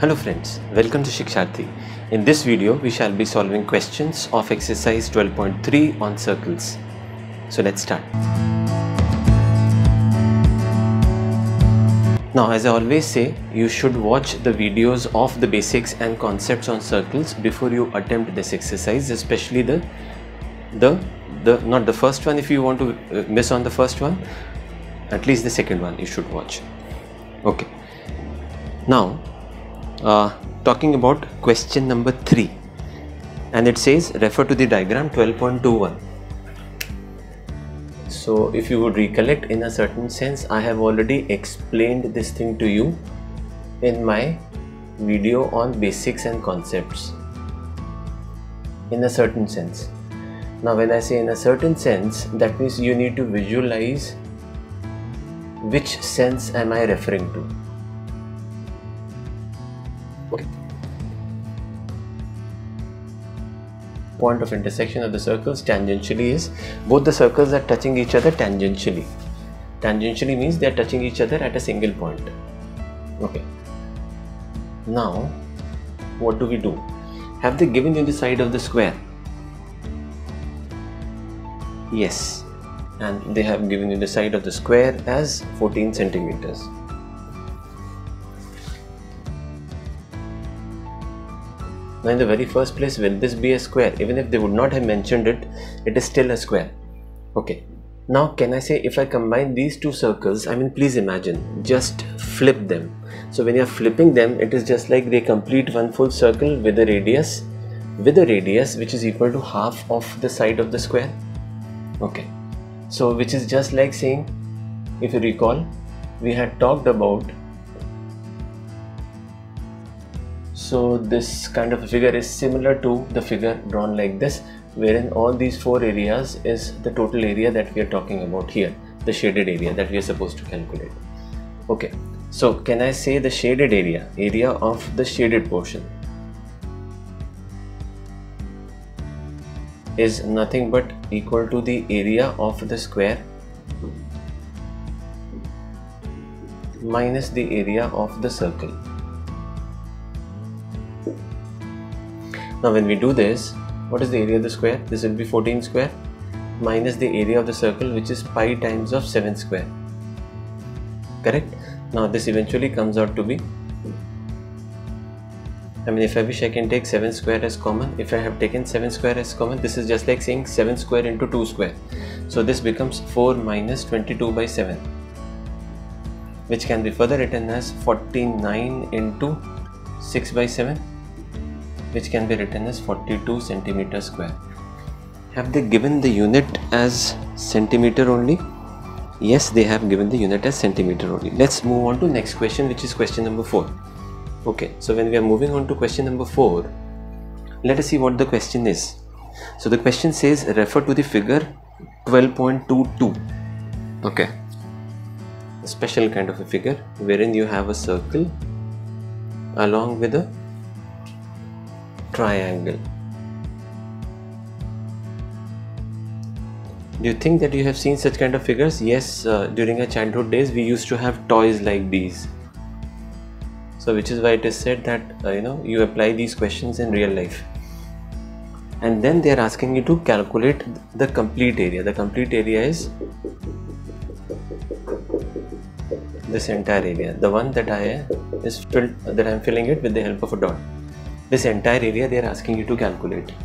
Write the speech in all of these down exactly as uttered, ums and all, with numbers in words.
Hello friends, welcome to Shiksharthi. In this video, we shall be solving questions of exercise twelve point three on circles. So let's start. Now, as I always say, you should watch the videos of the basics and concepts on circles before you attempt this exercise, especially the the the not the first one. If you want to uh, miss on the first one, at least the second one you should watch. Okay. Now, uh, talking about question number three, and it says refer to the diagram twelve point two one. So if you would recollect, in a certain sense I have already explained this thing to you in my video on basics and concepts. In a certain sense. Now when I say in a certain sense, that means you need to visualize which sense am I referring to. Okay. Point of intersection of the circles tangentially is both the circles are touching each other tangentially. Tangentially means they are touching each other at a single point. Okay. Now, what do we do? Have they given you the side of the square? Yes. And they have given you the side of the square as fourteen centimeters. Now in the very first place, will this be a square? Even if they would not have mentioned it, it is still a square. Okay. Now can I say if I combine these two circles, I mean please imagine, just flip them. So when you are flipping them, it is just like they complete one full circle with a radius, with a radius which is equal to half of the side of the square. Okay. So which is just like saying, if you recall, we had talked about, so this kind of a figure is similar to the figure drawn like this, wherein all these four areas is the total area that we are talking about here, the shaded area that we are supposed to calculate. Okay, so can I say the shaded area, area of the shaded portion is nothing but equal to the area of the square minus the area of the circle. Now when we do this, what is the area of the square? This will be fourteen square minus the area of the circle, which is pi times of seven square. Correct? Now this eventually comes out to be, I mean if I wish I can take seven square as common. If I have taken seven square as common, this is just like saying seven square into two square. So this becomes four minus twenty-two by seven, which can be further written as forty-nine into six by seven, which can be written as forty-two centimeter square. Have they given the unit as centimeter only? Yes, they have given the unit as centimeter only. Let's move on to next question, which is question number four. Okay, so when we are moving on to question number four, let us see what the question is. So the question says refer to the figure twelve point two two. Okay, a special kind of a figure wherein you have a circle along with a triangle. Do you think that you have seen such kind of figures? Yes, uh, during our childhood days we used to have toys like these. So which is why it is said that uh, you know, you apply these questions in real life, and then they are asking you to calculate the complete area. The complete area is this entire area, the one that I is filled, that I am filling it with the help of a dot. This entire area they are asking you to calculate.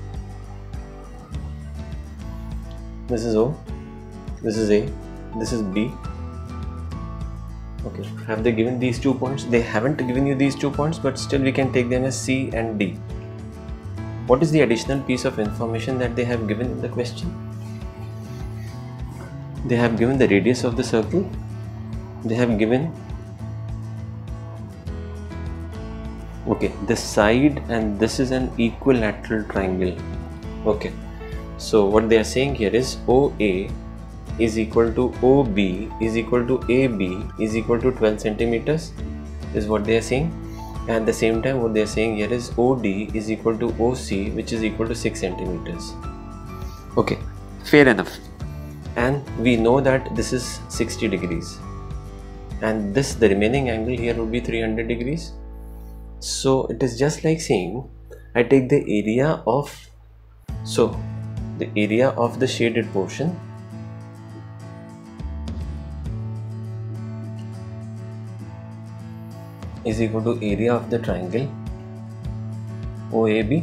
This is O, this is A, this is B. Okay, have they given these two points? They haven't given you these two points, but still we can take them as C and D. What is the additional piece of information that they have given in the question? They have given the radius of the circle. They have given, okay, this side, and this is an equilateral triangle. Okay, so what they are saying here is O A is equal to O B is equal to A B is equal to twelve centimeters is what they are saying. And at the same time what they are saying here is O D is equal to O C, which is equal to six centimeters. Okay, fair enough. And we know that this is sixty degrees. and this, the remaining angle here would be three hundred degrees. So it is just like saying I take the area of, so the area of the shaded portion is equal to area of the triangle O A B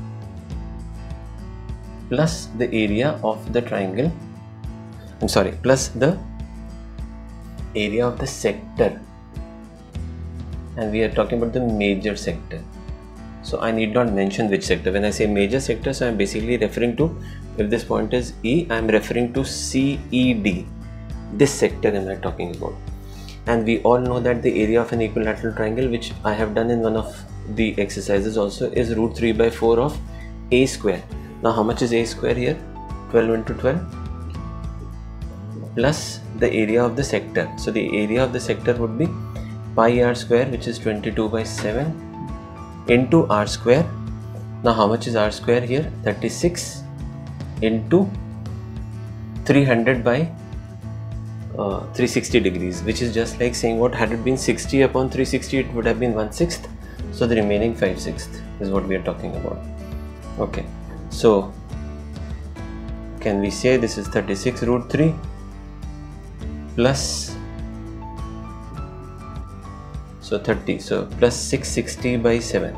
plus the area of the triangle, I'm sorry, plus the area of the sector, and we are talking about the major sector. So I need not mention which sector. When I say major sector, so I am basically referring to, if this point is E, I am referring to C E D. This sector am I talking about. And we all know that the area of an equilateral triangle, which I have done in one of the exercises also, is root three by four of A square. Now how much is A square here? twelve into twelve plus the area of the sector. So the area of the sector would be pi r square, which is twenty-two by seven, into r square. Now how much is r square here? thirty-six into three hundred by uh, three hundred sixty degrees, which is just like saying, what had it been sixty upon three hundred sixty, it would have been one sixth. So the remaining five sixths is what we are talking about. Okay, so can we say this is thirty-six root three plus, so thirty, so plus six hundred sixty by seven.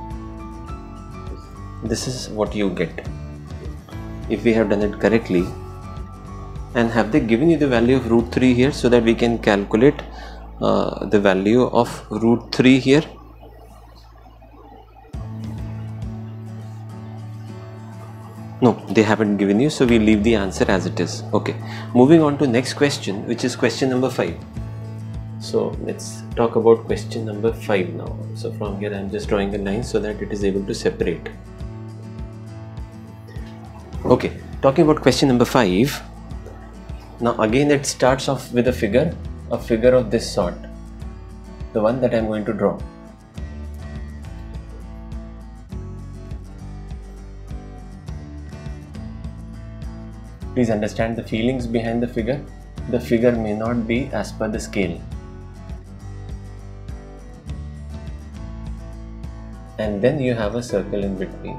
This is what you get if we have done it correctly. And have they given you the value of root three here, so that we can calculate uh, the value of root three here? No, they haven't given you, so we leave the answer as it is. Okay, moving on to next question, which is question number five. So let's talk about question number five now. So from here I am just drawing a line so that it is able to separate. Okay, talking about question number five. Now again it starts off with a figure, a figure of this sort, the one that I am going to draw. Please understand the feelings behind the figure. The figure may not be as per the scale. And then you have a circle in between.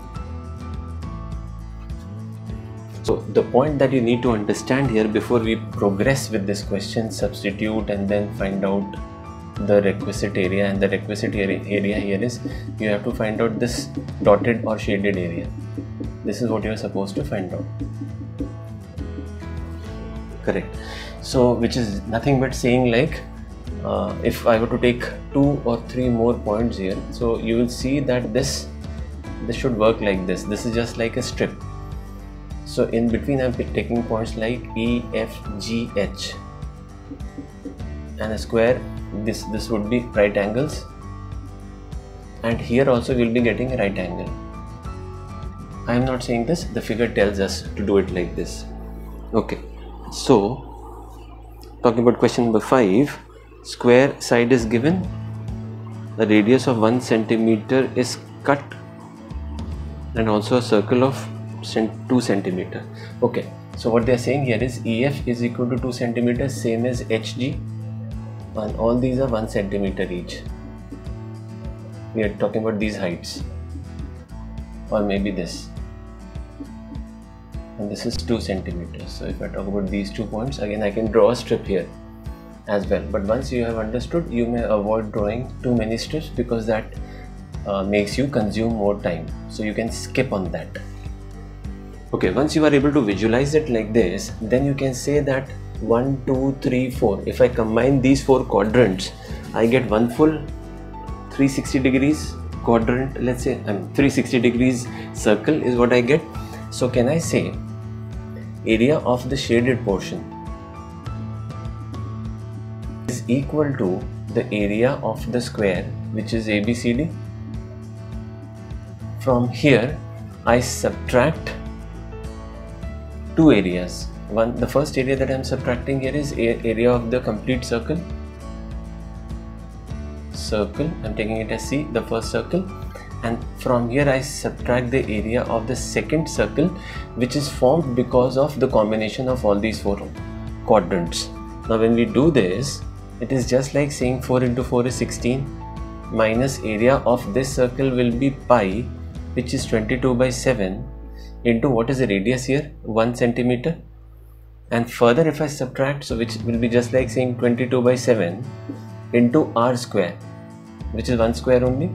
So the point that you need to understand here before we progress with this question, substitute and then find out the requisite area, and the requisite area here is you have to find out this dotted or shaded area. This is what you are supposed to find out. Correct. So which is nothing but saying like uh, if I were to take two or three more points here, so you will see that this this should work like this. This is just like a strip. So in between I am taking points like E, F, G, H, and a square. This this would be right angles, and here also we will be getting a right angle. I am not saying this, the figure tells us to do it like this. Okay, so talking about question number five, square side is given, the radius of one centimeter is cut, and also a circle of two centimeter. Okay, so what they are saying here is E F is equal to two centimeters, same as H G, and all these are one centimeter each. We are talking about these heights, or maybe this, and this is two centimeters. So if I talk about these two points, again I can draw a strip here as well, but once you have understood, you may avoid drawing too many strips because that uh, makes you consume more time, so you can skip on that. Okay, once you are able to visualize it like this, then you can say that one, two, three, four. If I combine these four quadrants, I get one full three hundred sixty degrees quadrant. Let's say um, three hundred sixty degrees circle is what I get. So can I say area of the shaded portion is equal to the area of the square, which is A B C D. From here I subtract two areas. One, the first area that I am subtracting here is area of the complete circle. Circle, I am taking it as C, the first circle, and from here I subtract the area of the second circle, which is formed because of the combination of all these four quadrants. Now when we do this, it is just like saying four into four is sixteen, minus area of this circle will be pi, which is twenty-two by seven, into what is the radius here, one centimeter, and further if I subtract, so which will be just like saying twenty-two by seven into r square, which is one square only.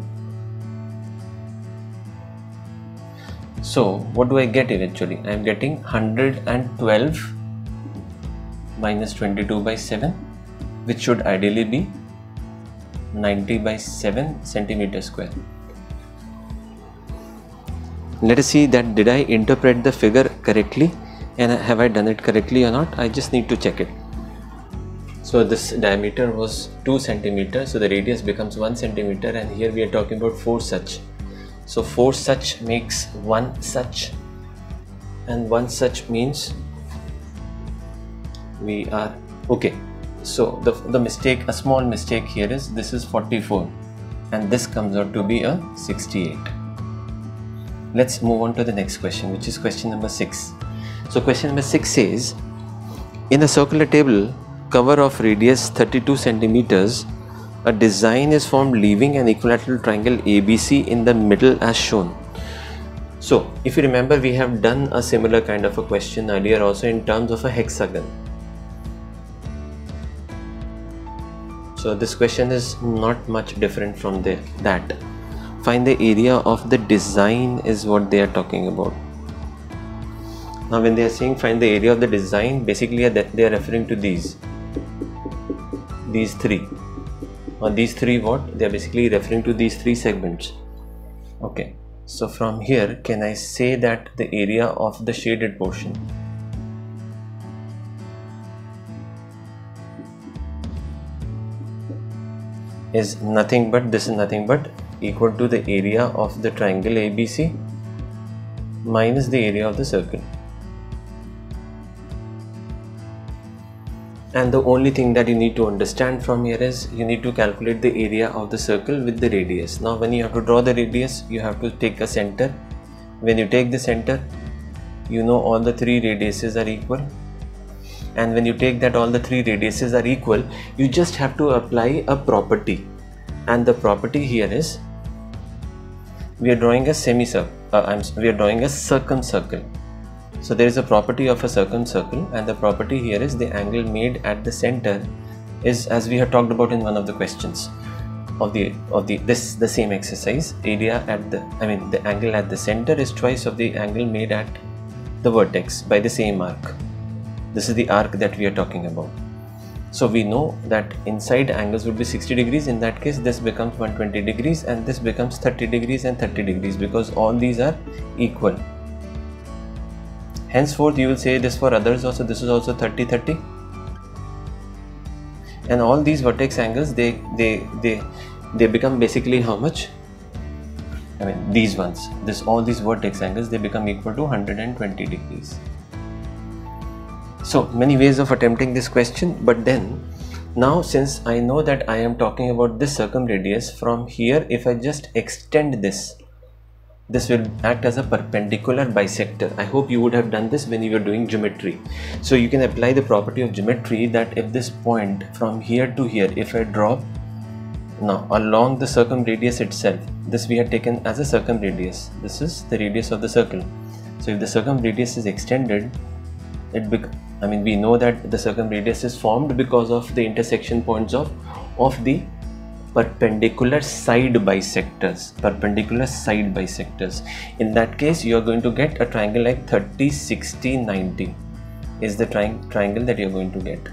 So what do I get eventually? I am getting one hundred twelve minus twenty-two by seven, which should ideally be ninety by seven centimeter square. Let us see that did I interpret the figure correctly, and have I done it correctly or not. I just need to check it. So this diameter was two centimeters, so the radius becomes one centimeter, and here we are talking about four such. So four such makes one such, and one such means we are okay. So the, the mistake, a small mistake here is this is forty-four and this comes out to be a sixty-eight. Let's move on to the next question, which is question number six. So question number six says, in a circular table cover of radius thirty-two centimeters, a design is formed leaving an equilateral triangle A B C in the middle as shown. So if you remember, we have done a similar kind of a question earlier also in terms of a hexagon. So this question is not much different from there. That find the area of the design is what they are talking about. Now when they are saying find the area of the design, basically they are referring to these these three or these three what they are basically referring to these three segments. Okay, so from here can I say that the area of the shaded portion is nothing but this is nothing but equal to the area of the triangle A B C minus the area of the circle. And the only thing that you need to understand from here is you need to calculate the area of the circle with the radius. Now when you have to draw the radius, you have to take a center. When you take the center, you know all the three radiuses are equal. And when you take that all the three radiuses are equal, you just have to apply a property. And the property here is we are drawing a semicircle. Uh, I'm, we are drawing a circumcircle. So there is a property of a circumcircle, and the property here is the angle made at the center is, as we have talked about in one of the questions of the of the this the same exercise, area at the I mean the angle at the center is twice of the angle made at the vertex by the same arc. This is the arc that we are talking about. So we know that inside angles would be sixty degrees. In that case, this becomes one hundred twenty degrees and this becomes thirty degrees and thirty degrees because all these are equal. Henceforth, you will say this for others also. This is also thirty thirty, and all these vertex angles they they they they become basically how much? I mean these ones. This all these vertex angles they become equal to one hundred twenty degrees. So many ways of attempting this question, but then now since I know that I am talking about this circumradius, from here if I just extend this, this will act as a perpendicular bisector. I hope you would have done this when you were doing geometry. So you can apply the property of geometry that if this point from here to here, if I drop now along the circumradius itself, this we had taken as a circumradius. This is the radius of the circle. So if the circumradius is extended, it bec I mean we know that the circumradius is formed because of the intersection points of of the perpendicular side bisectors. Perpendicular side bisectors. In that case, you are going to get a triangle like thirty sixty ninety is the tri triangle that you are going to get.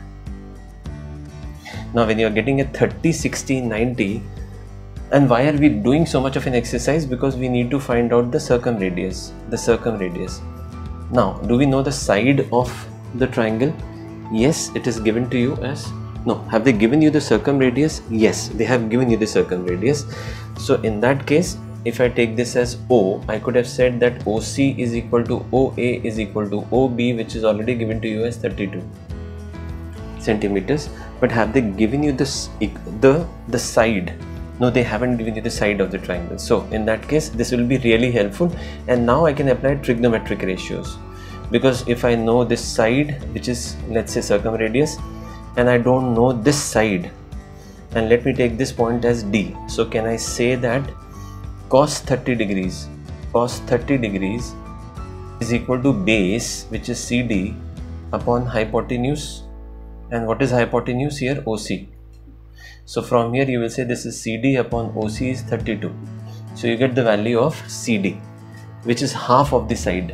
Now when you are getting a thirty sixty ninety, and why are we doing so much of an exercise? Because we need to find out the circumradius. The circumradius. Now, do we know the side of the triangle? Yes, it is given to you as no. Have they given you the circumradius? Yes, they have given you the circumradius. So in that case, if I take this as O, I could have said that O C is equal to O A is equal to O B, which is already given to you as thirty-two centimeters. But have they given you this the the side? No, they haven't given you the side of the triangle. So in that case, this will be really helpful. And now I can apply trigonometric ratios, because if I know this side, which is let's say circumradius, and I don't know this side, and let me take this point as D. So can I say that cos thirty degrees, cos thirty degrees is equal to base, which is C D, upon hypotenuse, and what is hypotenuse here? O C. So from here you will say this is C D upon O C is thirty-two. So you get the value of C D, which is half of the side.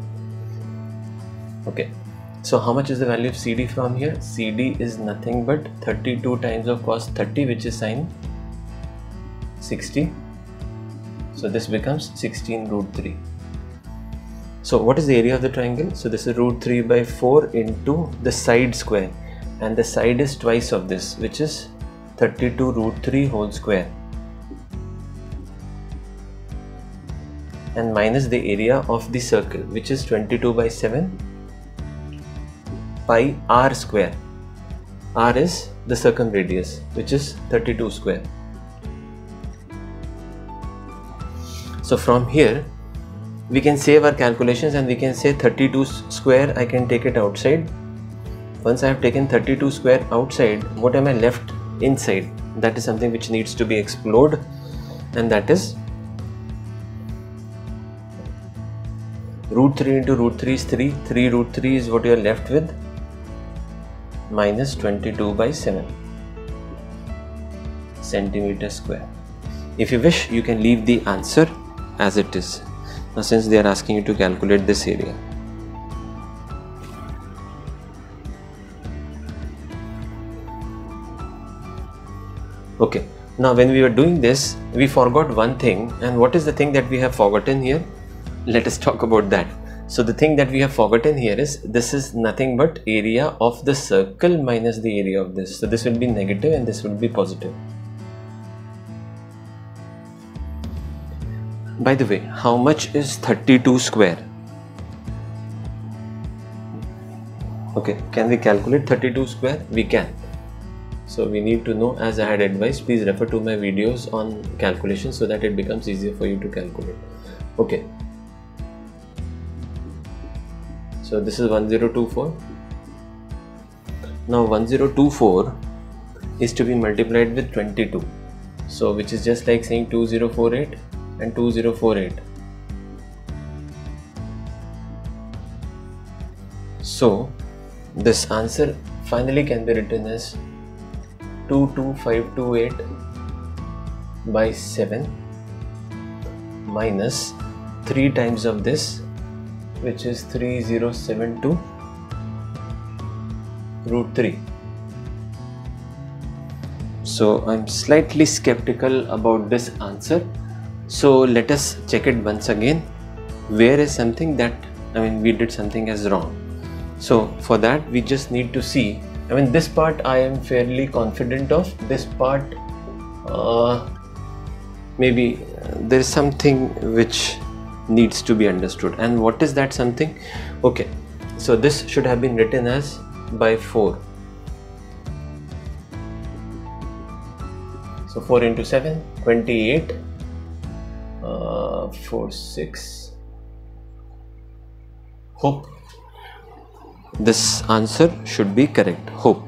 Okay, so how much is the value of C D from here? C D is nothing but thirty-two times of cos thirty, which is sine sixty. So this becomes sixteen root three. So what is the area of the triangle? So this is root three by four into the side square, and the side is twice of this, which is thirty-two root three whole square, and minus the area of the circle, which is twenty-two by seven pi r square. R is the circumradius, which is thirty-two square. So from here we can save our calculations, and we can say thirty-two square, I can take it outside. Once I have taken thirty-two square outside, what am I left inside? That is something which needs to be explored, and that is root three into root three is three. three root three is what you are left with, minus twenty-two by seven centimeter square. If you wish, you can leave the answer as it is. Now since they are asking you to calculate this area, okay, now when we were doing this, we forgot one thing. And what is the thing that we have forgotten here? Let us talk about that. So the thing that we have forgotten here is, this is nothing but area of the circle minus the area of this. So this will be negative and this will be positive. By the way, how much is thirty-two square? Okay, can we calculate thirty-two square? We can. So we need to know, as I had advised, please refer to my videos on calculation so that it becomes easier for you to calculate. Okay. So this is one thousand twenty-four. Now one thousand twenty-four is to be multiplied with twenty-two. So which is just like saying two thousand forty-eight and two thousand forty-eight. So this answer finally can be written as two two five two eight by seven minus three times of this, which is three thousand seventy-two root three. So I'm slightly skeptical about this answer. So let us check it once again. Where is something that, I mean, we did something as wrong. So for that we just need to see, I mean, this part I am fairly confident of. This part uh, maybe uh, there is something which needs to be understood. And what is that something? Okay, so this should have been written as by four. So four into seven, twenty-eight, uh, four, six. Hope this answer should be correct. Hope.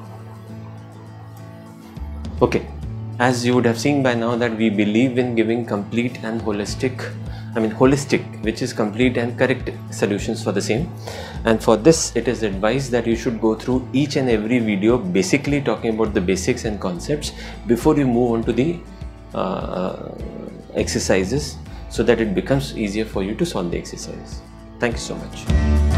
Okay, as you would have seen by now that we believe in giving complete and holistic, I mean holistic, which is complete and correct solutions for the same. And for this it is advised that you should go through each and every video basically talking about the basics and concepts before you move on to the uh, exercises, so that it becomes easier for you to solve the exercise. Thank you so much.